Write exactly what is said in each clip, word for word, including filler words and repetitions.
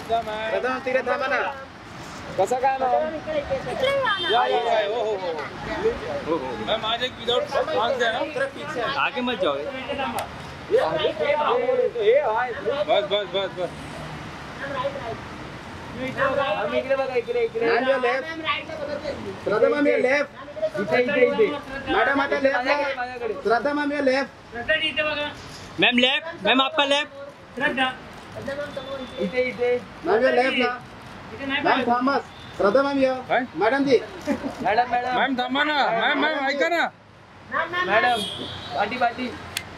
श्रद्धा ma'am तिकडे थांबा ना. कसं काय मॅम? या या या हो हो हो हो हो मॅम आज एक विदाउट मास्क द्या ना. आगे मत जाओ. बस बस बस बस. मॅम इकडे बघा इकडे इकडे. मॅम या लेफ्ट. श्रद्धा मॅम या लेफ्ट. इथे इथे इथे. मॅडम आता लेफ्ट ला. श्रद्धा मॅम या लेफ्ट. श्रद्धा इथे बघा. Ma'am left. मॅम आपका लेफ्ट. श्रद्धा. इथे इथे. मॅम या लेफ्ट ला. मॅम थांबा. श्रद्धा मॅम या. Madam ji. Madam madam. Ma'am थांबा ना. मॅम मॅम ऐका ना. मॅडम पाठी पाठी.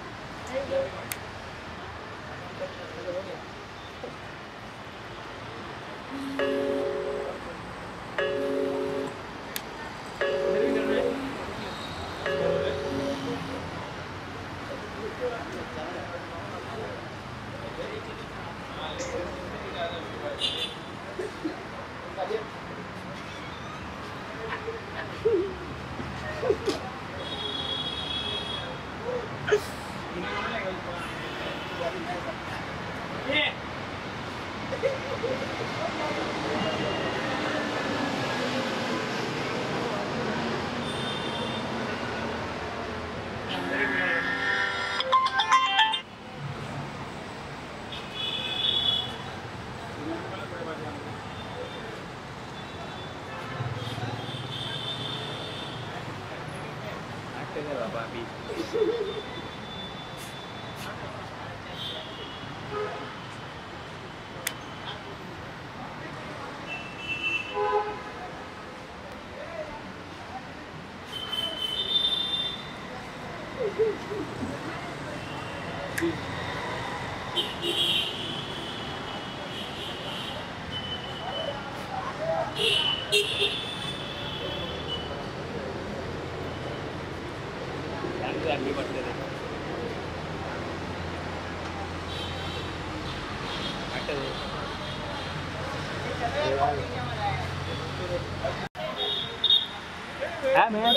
हाँ मैम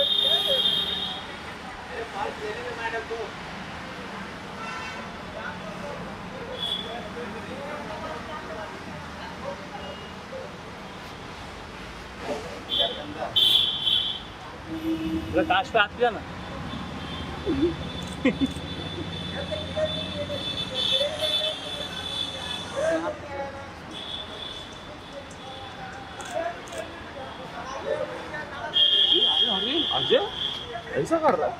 काश पे आती ना अजय ऐसा कर रहा है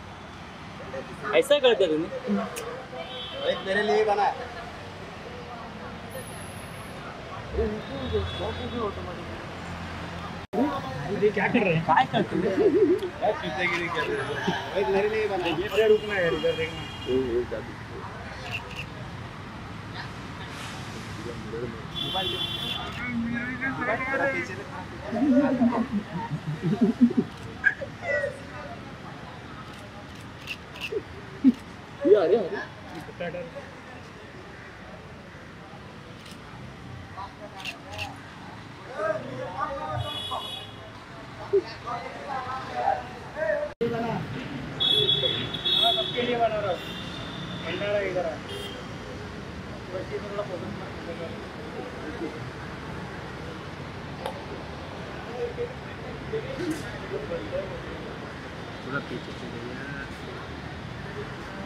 ऐसा करते तुमने मेरे लिए बना है ये क्या कर रहे हैं क्या करते हैं यार पीछे के लिए क्या कर रहे हैं भाई मेरे लिए बना है अरे रुकना यार इधर देखना ए ए जादू मोबाइल पीछे ये आ रहा है सबके लिए बना रहा हूँ भंडारा इधर है थोड़ा पीछे चले